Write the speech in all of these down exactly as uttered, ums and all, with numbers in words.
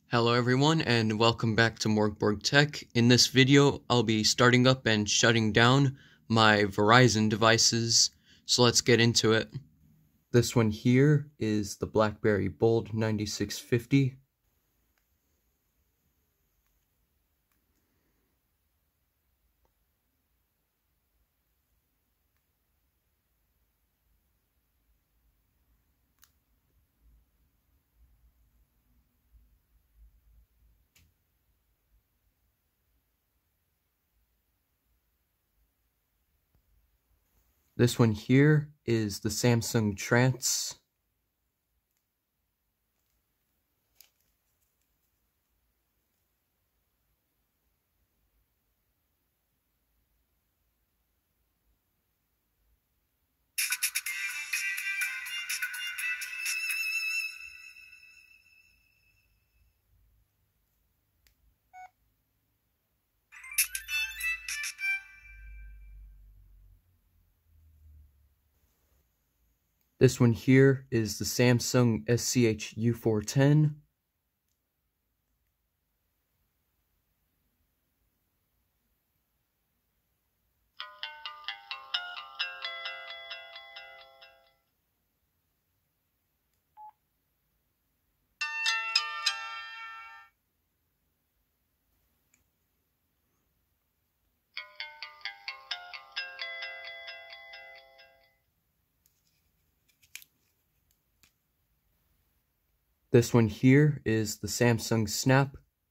Hello everyone and welcome back to MORGBORG Tech. In this video, I'll be starting up and shutting down my Verizon devices, so let's get into it. This one here is the BlackBerry Bold ninety-six fifty. This one here is the Samsung Trance. This one here is the Samsung S C H U four ten. This one here is the Samsung Snap.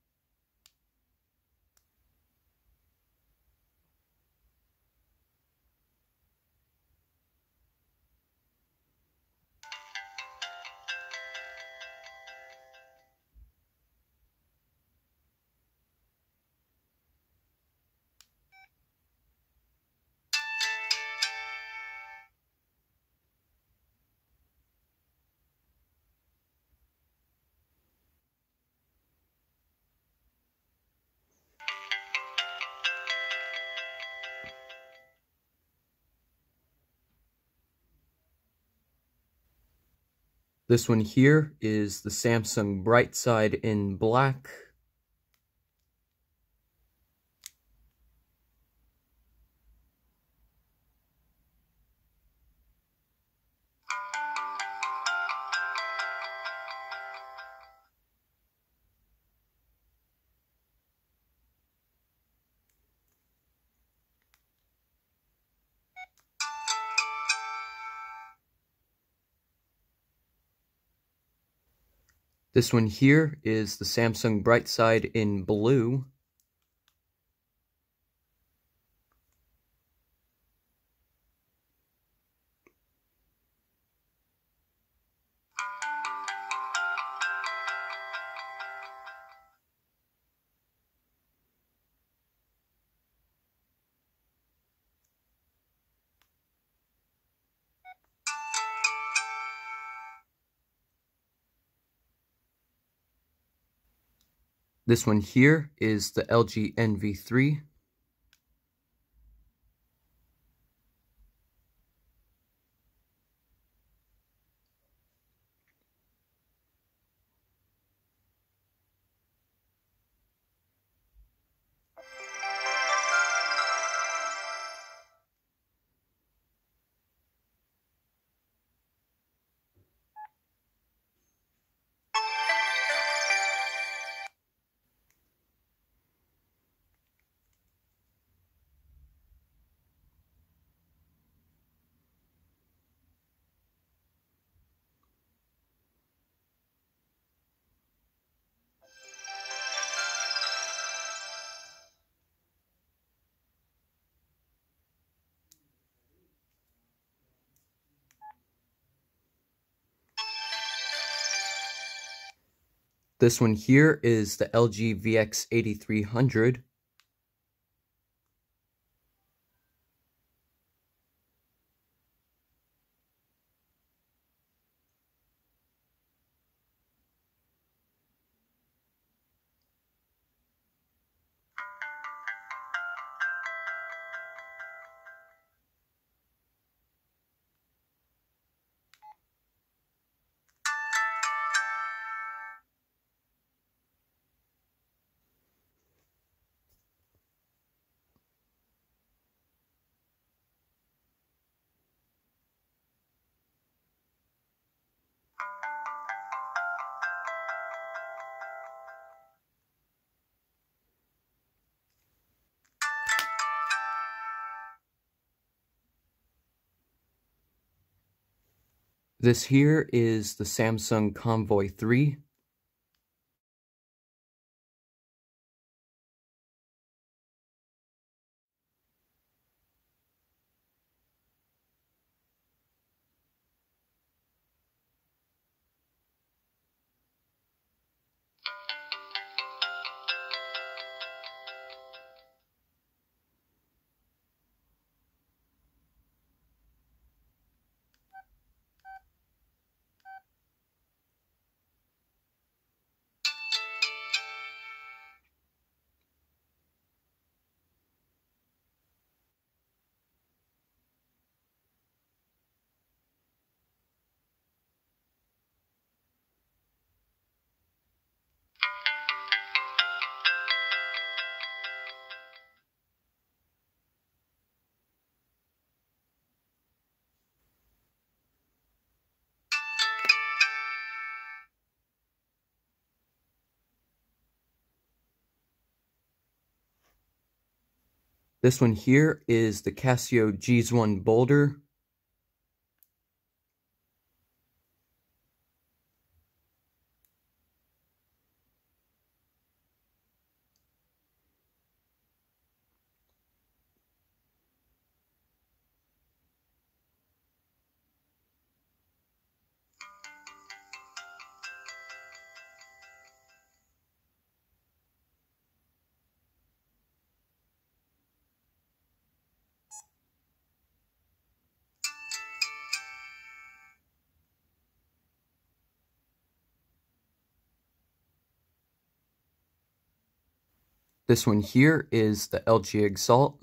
This one here is the Samsung Brightside in black. This one here is the Samsung Brightside in blue. This one here is the L G N V three. This one here is the L G V X eighty-three hundred. This here is the Samsung Convoy three. This one here is the Casio G one Boulder. This one here is the L G Exalt.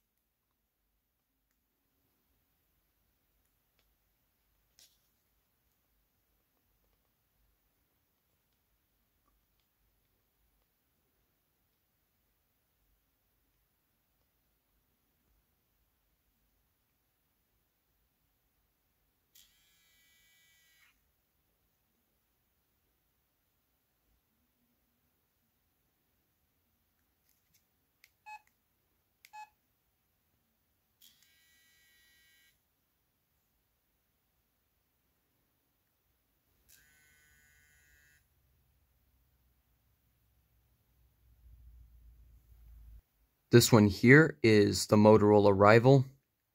This one here is the Motorola Rival.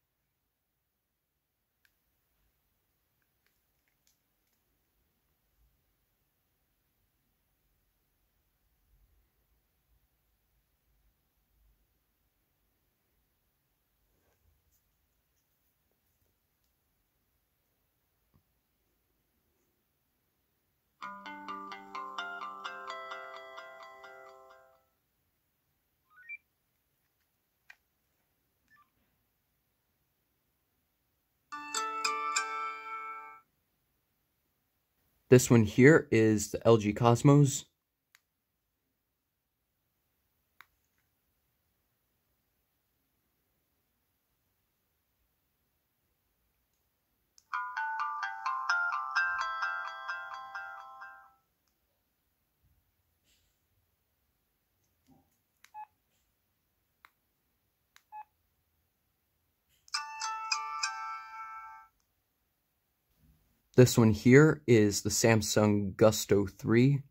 This one here is the L G Cosmos. This one here is the Samsung Gusto three.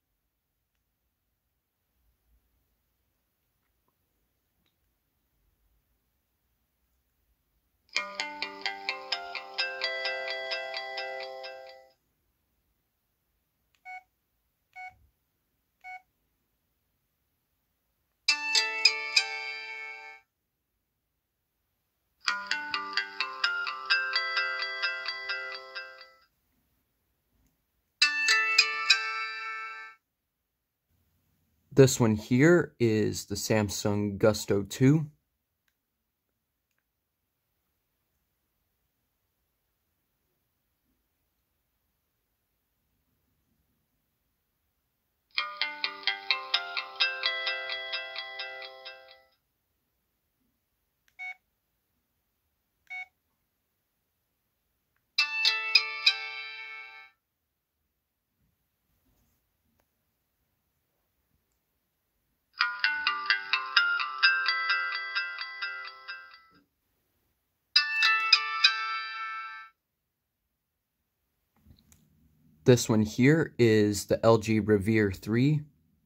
This one here is the Samsung Gusto two. This one here is the L G Revere three.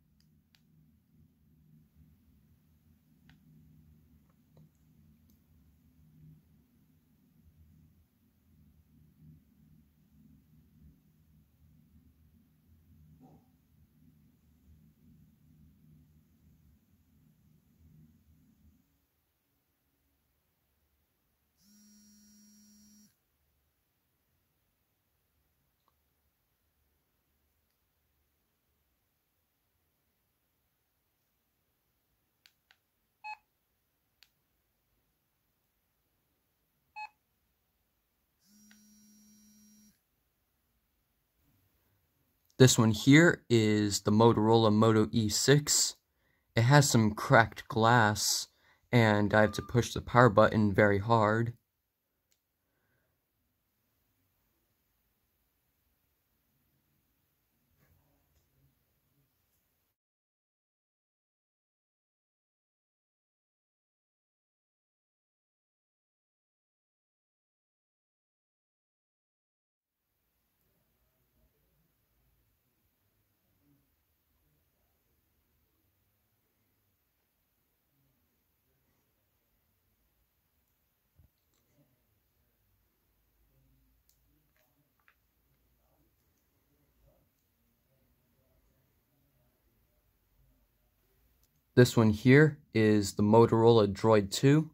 This one here is the Motorola Moto E six. It has some cracked glass, and I have to push the power button very hard. This one here is the Motorola Droid two.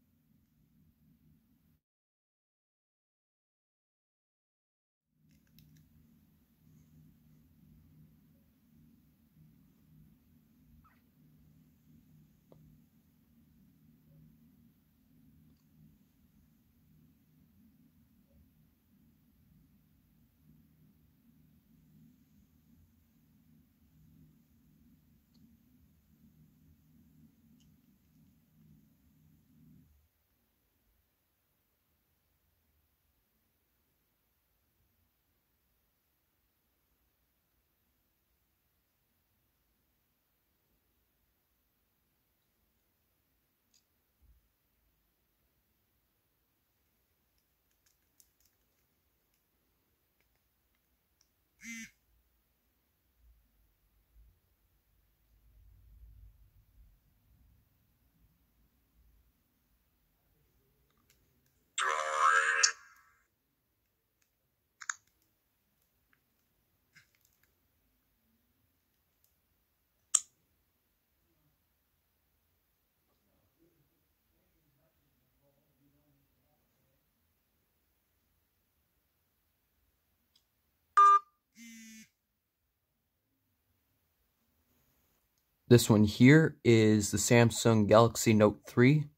This one here is the Samsung Galaxy Note three.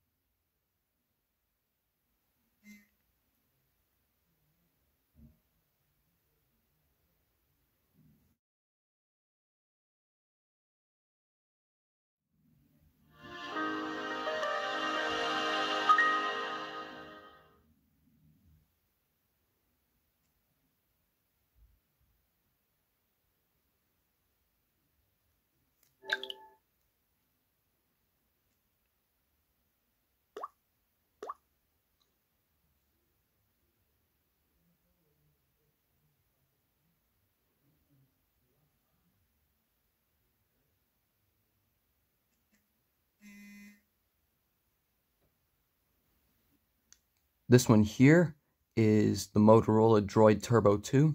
This one here is the Motorola Droid Turbo two.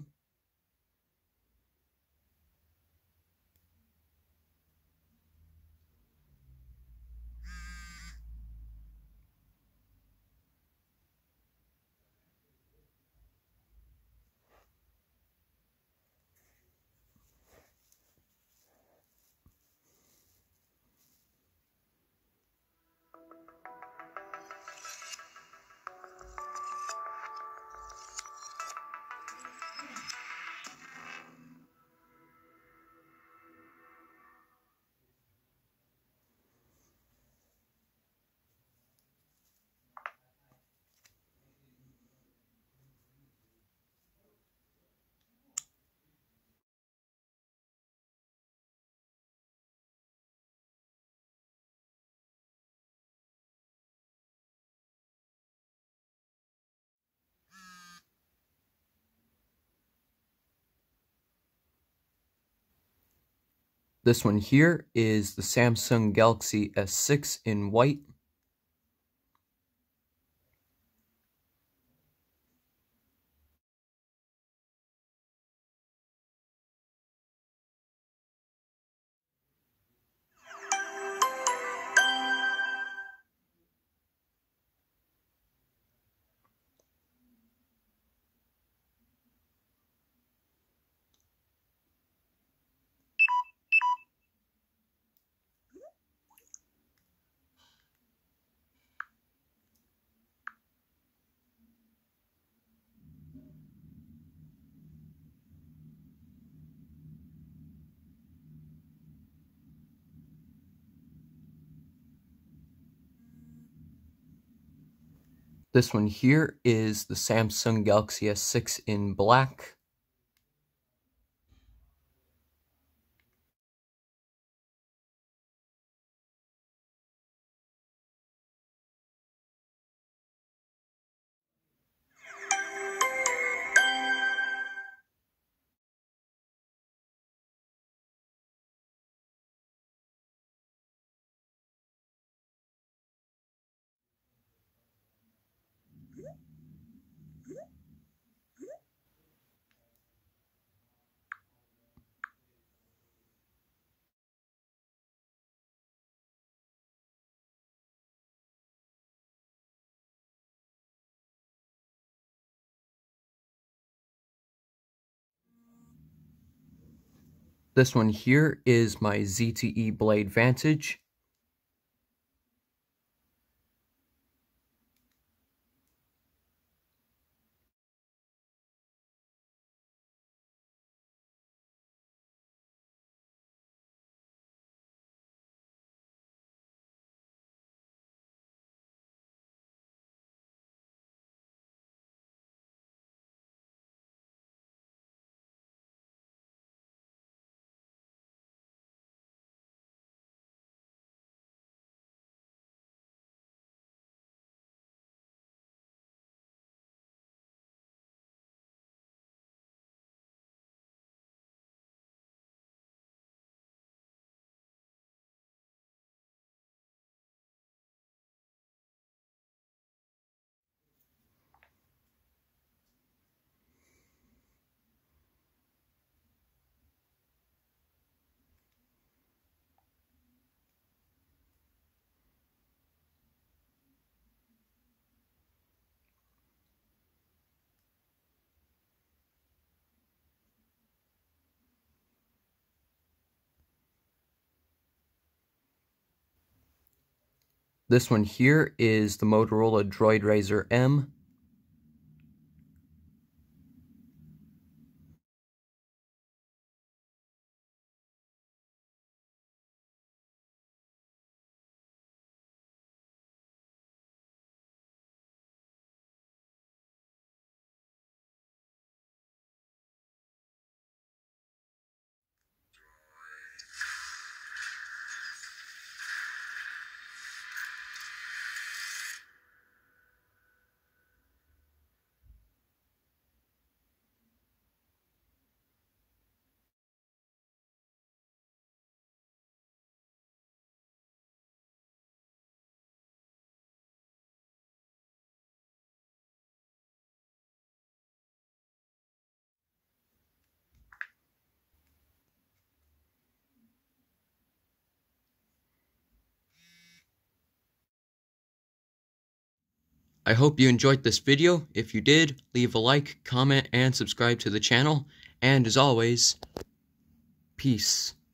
This one here is the Samsung Galaxy S six in white. This one here is the Samsung Galaxy S six in black. This one here is my Z T E Blade Vantage. This one here is the Motorola Droid Razr M. I hope you enjoyed this video. If you did, leave a like, comment, and subscribe to the channel. And as always, peace.